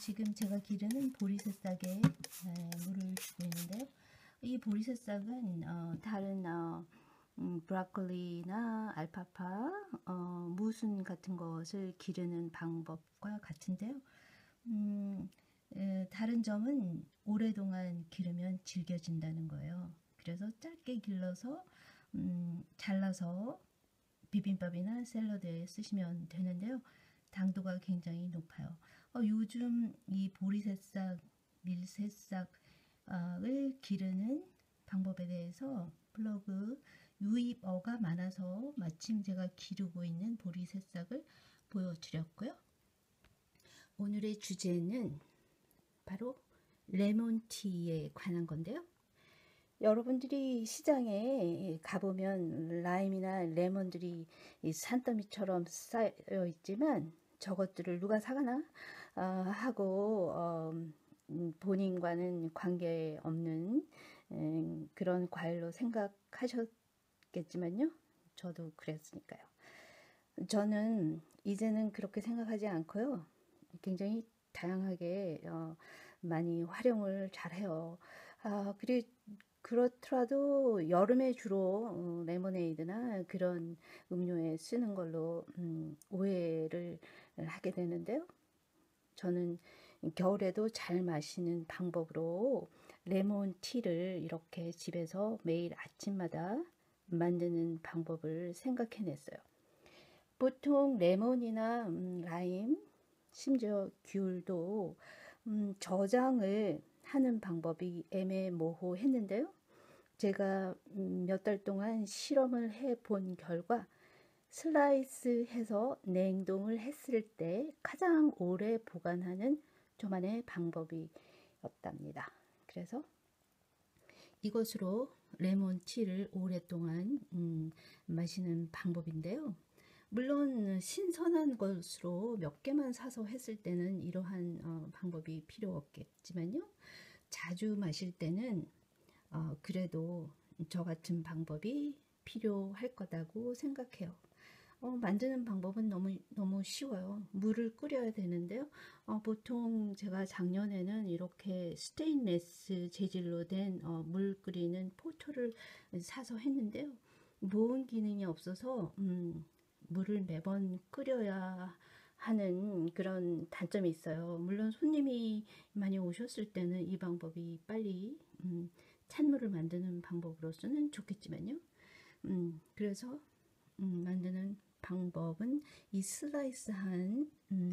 지금 제가 기르는 보리새싹에 물을 주고 있는데요. 이 보리새싹은 다른 브로콜리나 알파파, 무순 같은 것을 기르는 방법과 같은데요. 다른 점은 오랫동안 기르면 질겨진다는 거예요. 그래서 짧게 길러서 잘라서 비빔밥이나 샐러드에 쓰시면 되는데요. 당도가 굉장히 높아요. 요즘 이 보리새싹, 밀새싹을 기르는 방법에 대해서 블로그 유입어가 많아서 마침 제가 기르고 있는 보리새싹을 보여드렸고요. 오늘의 주제는 바로 레몬티에 관한 건데요. 여러분들이 시장에 가보면 라임이나 레몬들이 산더미처럼 쌓여 있지만 저것들을 누가 사가나 하고 본인과는 관계없는 그런 과일로 생각하셨겠지만요. 저도 그랬으니까요. 저는 이제는 그렇게 생각하지 않고요. 굉장히 다양하게 많이 활용을 잘해요. 그렇더라도 여름에 주로 레모네이드나 그런 음료에 쓰는 걸로 오해를 하게 되는데요. 저는 겨울에도 잘 마시는 방법으로 레몬티를 이렇게 집에서 매일 아침마다 만드는 방법을 생각해냈어요. 보통 레몬이나 라임, 심지어 귤도 저장을 하는 방법이 애매모호했는데요. 제가 몇 달 동안 실험을 해본 결과 슬라이스해서 냉동을 했을 때 가장 오래 보관하는 저만의 방법이었답니다. 그래서 이것으로 레몬티를 오랫동안 마시는 방법인데요. 물론 신선한 것으로 몇 개만 사서 했을 때는 이러한 방법이 필요 없겠지만요. 자주 마실 때는 그래도 저 같은 방법이 필요할 거라고 생각해요. 만드는 방법은 너무 쉬워요. 물을 끓여야 되는데요. 보통 제가 작년에는 이렇게 스테인레스 재질로 된 물 끓이는 포트를 사서 했는데요. 보온 기능이 없어서 물을 매번 끓여야 하는 그런 단점이 있어요. 물론 손님이 많이 오셨을 때는 이 방법이 빨리 찬물을 만드는 방법으로서는 좋겠지만요. 그래서 만드는 방법은 이 슬라이스한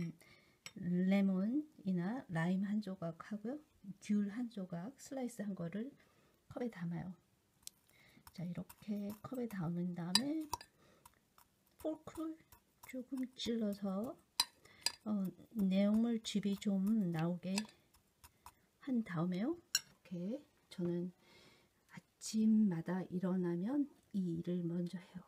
레몬이나 라임 한 조각 하고요. 귤 한 조각 슬라이스한 거를 컵에 담아요. 자, 이렇게 컵에 담은 다음에 포크를 조금 찔러서 내용물 즙이 좀 나오게 한 다음에요. 이렇게 저는 아침마다 일어나면 이 일을 먼저 해요.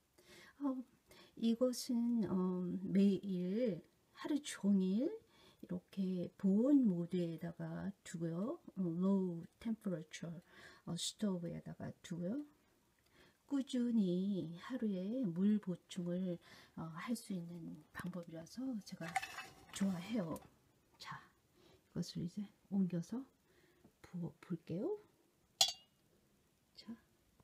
이것은 매일 하루 종일 이렇게 보온 모드에다가 두고요. low temperature 스토브에다가 두고요. 꾸준히 하루에 물 보충을 할 수 있는 방법이라서 제가 좋아해요. 자, 이것을 이제 옮겨서 부어 볼게요. 자,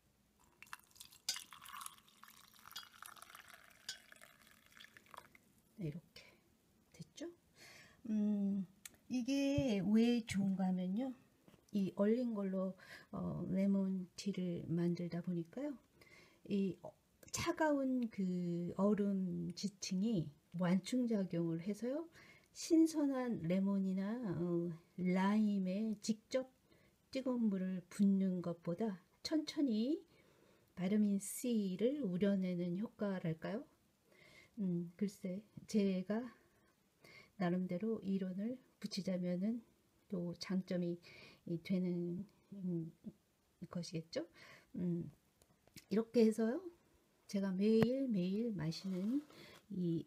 네, 이렇게 됐죠? 이게 왜 좋은가 하면요. 이 얼린 걸로 레몬티를 만들다 보니까요. 이 차가운 그 얼음 지층이 완충작용을 해서요. 신선한 레몬이나 라임에 직접 뜨거운 물을 붓는 것보다 천천히 비타민 C를 우려내는 효과랄까요? 글쎄, 제가 나름대로 이론을 붙이자면은 또 장점이 되는 것이겠죠. 이렇게 해서요. 제가 매일 마시는 이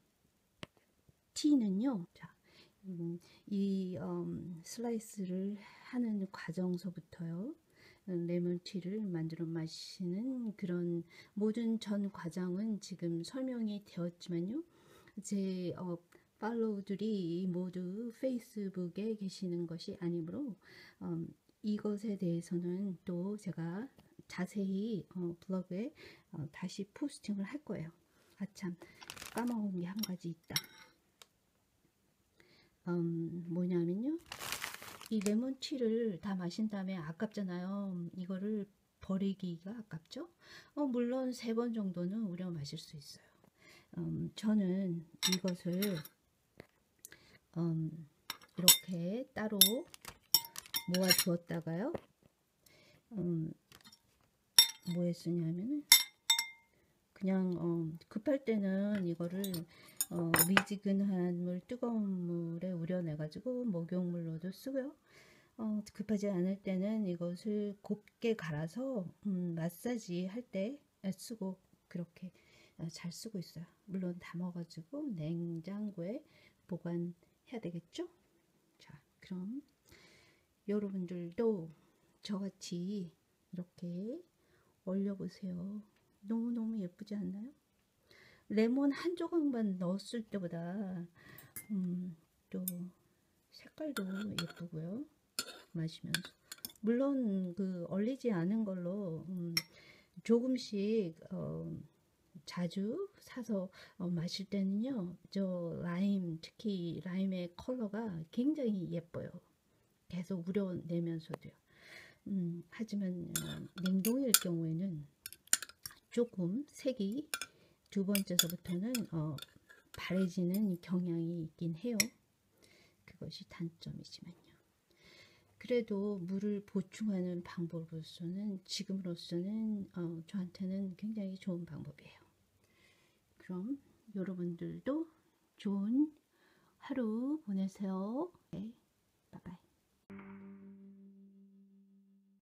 티는요. 자, 이 슬라이스를 하는 과정서부터요. 레몬티를 만들어 마시는 그런 모든 전 과정은 지금 설명이 되었지만요. 제 팔로우들이 모두 페이스북에 계시는 것이 아니므로 이것에 대해서는 또 제가 자세히 블로그에 다시 포스팅을 할 거예요. 참 까먹은 게 한 가지 있다. 뭐냐면요, 이 레몬티를 다 마신 다음에 아깝잖아요. 이거를 버리기가 아깝죠. 물론 3번 정도는 우려 마실 수 있어요. 저는 이것을 이렇게 따로 모아 두었다가요, 뭐에 쓰냐면은 그냥 급할 때는 이거를 미지근한 물, 뜨거운 물에 우려내 가지고 목욕물로도 쓰고요. 급하지 않을 때는 이것을 곱게 갈아서 마사지 할 때 쓰고, 그렇게 잘 쓰고 있어요. 물론 담아가지고 냉장고에 보관해야 되겠죠. 자, 그럼 여러분들도 저같이 이렇게 올려보세요. 너무너무 예쁘지 않나요? 레몬 한 조각만 넣었을 때보다 또 색깔도 예쁘고요. 마시면서, 물론 그 얼리지 않은 걸로 조금씩 자주 사서 마실 때는요, 저 라임, 특히 라임의 컬러가 굉장히 예뻐요. 계속 우려내면서도요. 하지만 냉동일 경우에는 조금 색이 두 번째서부터는 바래지는 경향이 있긴 해요. 그것이 단점이지만요. 그래도 물을 보충하는 방법으로서는 지금으로서는 저한테는 굉장히 좋은 방법이에요. 그럼 여러분들도 좋은 하루 보내세요. 네.